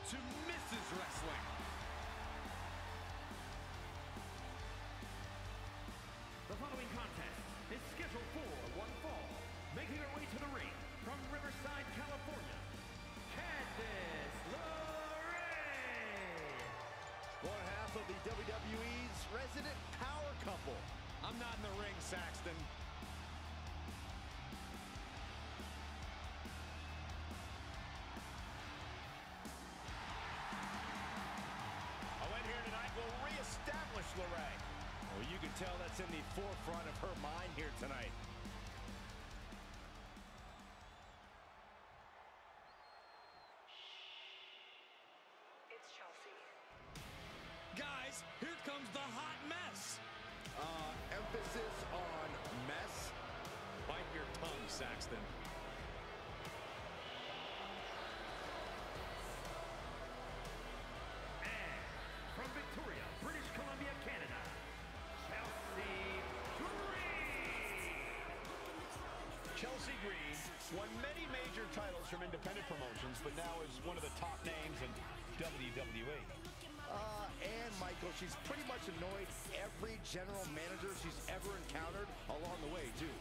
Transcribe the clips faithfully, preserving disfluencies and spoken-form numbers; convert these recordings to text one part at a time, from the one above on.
to Missus Wrestling. The following contest is scheduled for one fall. Making her way to the ring from Riverside, California, Candice LeRae. One half of the W W E's resident power couple. I'm not in the ring, Saxton. A win here tonight will re-establish LeRae. Well, you can tell that's in the forefront of her mind here tonight. It's Chelsea. Guys, here comes the hot mess. Uh, emphasis on mess. Bite your tongue, Saxton. And from Victoria, British Columbia, Canada, Chelsea Green. Chelsea Green won many major titles from independent promotions, but now is one of the top names in W W E. Uh, and Michael, she's pretty much annoyed every general manager she's ever encountered along the way, too.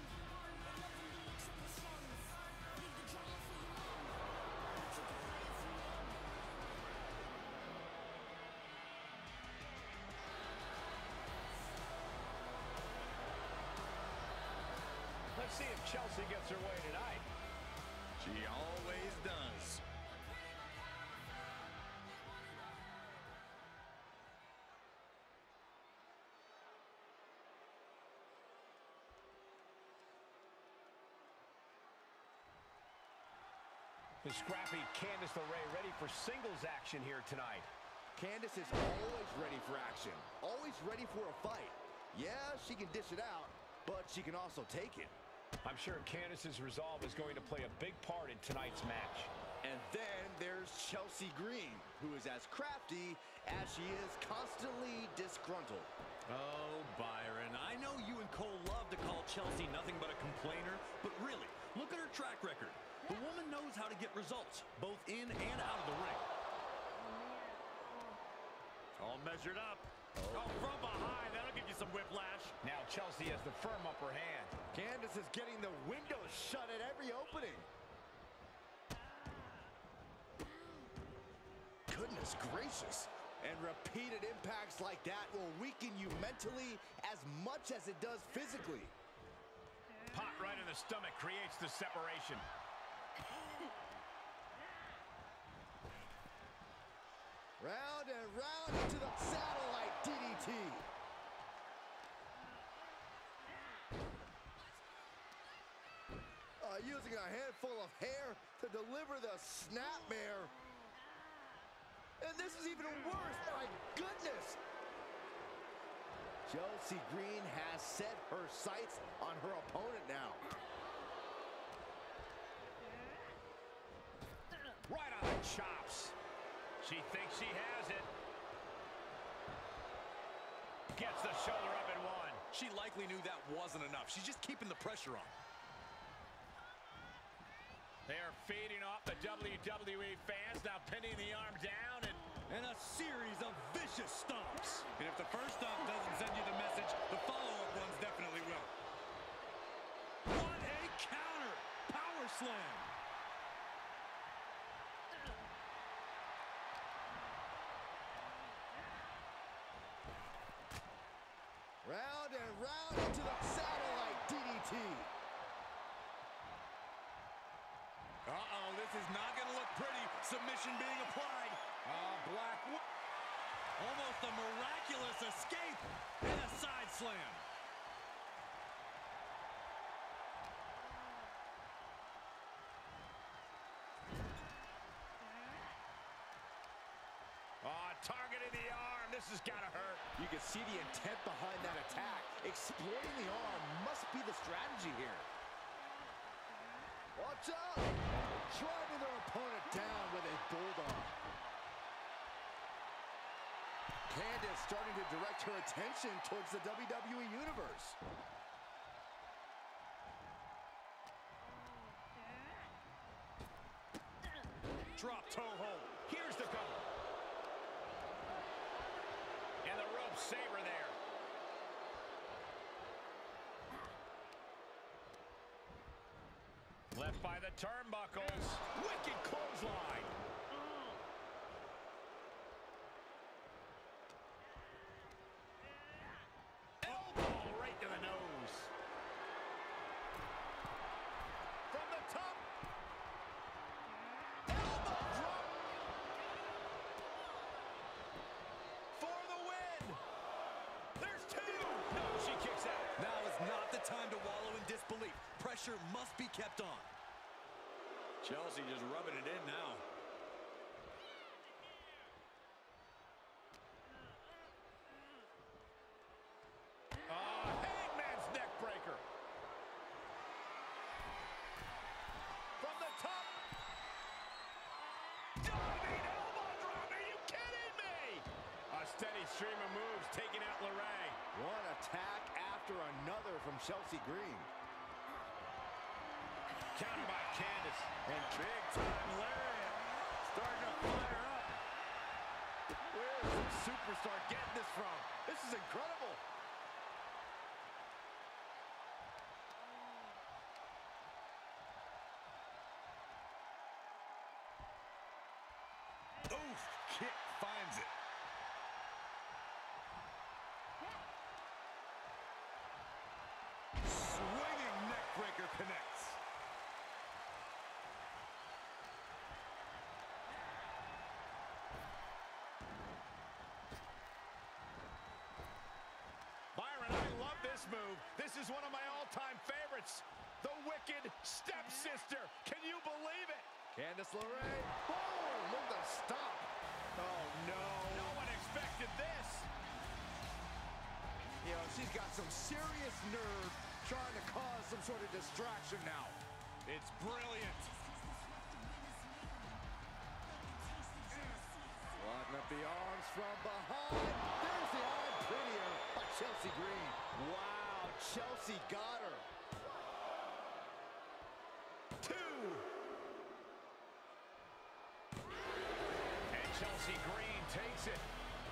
Let's see if Chelsea gets her way tonight. She always does. The scrappy Candice LeRae ready for singles action here tonight. Candice is always ready for action, always ready for a fight. Yeah, she can dish it out, but she can also take it. I'm sure Candice's resolve is going to play a big part in tonight's match. And then there's Chelsea Green, who is as crafty as she is constantly disgruntled. Oh, Byron, I know you and Cole love to call Chelsea nothing but a complainer, but really, look at her track record. The woman knows how to get results, both in and out of the ring. All measured up. Oh, from behind, that'll give you some whiplash. Now Chelsea has the firm upper hand. Candice is getting the windows shut at every opening. Goodness gracious. And repeated impacts like that will weaken you mentally as much as it does physically. Pot right in the stomach creates the separation. Round and round into the satellite D D T. Uh, using a handful of hair to deliver the snapmare. And this is even worse, my goodness. Chelsea Green has set her sights on her opponent now. Right on the chops. She thinks she has it. Gets the shoulder up and one. She likely knew that wasn't enough. She's just keeping the pressure on. They are feeding off the W W E fans, now pinning the arm down and... And a series of vicious stomps. And if the first stomp doesn't send you the message, the follow-up ones definitely will. What a counter! Power slam! Round and round into the satellite D D T. Uh-oh, this is not going to look pretty. Submission being applied. Uh, Black... Almost a miraculous escape and a side slam. Oh, targeting the arm. This has got to hurt. You can see the intent behind that attack. Exploiting the arm must be the strategy here. Watch out! Driving their opponent down with a bulldog. Candice starting to direct her attention towards the W W E Universe. Drop toe hold. Here's the cover. And the rope saber there. Left by the turnbuckles. Wicked clothesline. Elbow right to the nose. From the top. Elbow drop. For the win. There's two. No, she kicks out. Now is not the time to wallow in disbelief. Pressure must be kept on. Chelsea just rubbing it in now. Uh, Hangman's neck breaker. From the top. Diving elbow drop. Are you kidding me? A steady stream of moves taking out LeRae. One attack after another from Chelsea Green. Counter by Candice. And big time lariat. Starting to fire up. Where is this superstar getting this from? This is incredible. Oof, kick finds it. Swinging neck breaker connects. Byron, I love this move. This is one of my all-time favorites. The Wicked Stepsister. Can you believe it? Candice LeRae. Oh, look at the stop. Oh, no. No one expected this. You know, she's got some serious nerve trying to cause some sort of distraction now. It's brilliant. Locking up the arms from behind. There's the arm prettier by Chelsea Green. Wow, Chelsea got her. Two. And Chelsea Green takes it.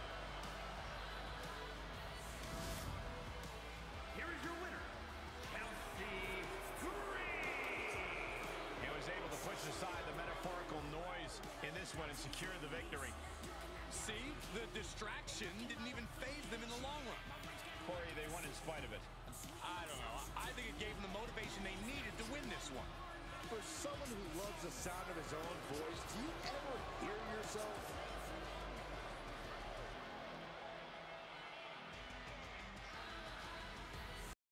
Here is your winner, Chelsea Green. He was able to push aside the metaphorical noise in this one and secure the victory. See, the distraction didn't even faze them in the long run. Corey, they won in spite of it. I don't know. I think it gave them the motivation they needed to win this one. For someone who loves the sound of his own voice, do you ever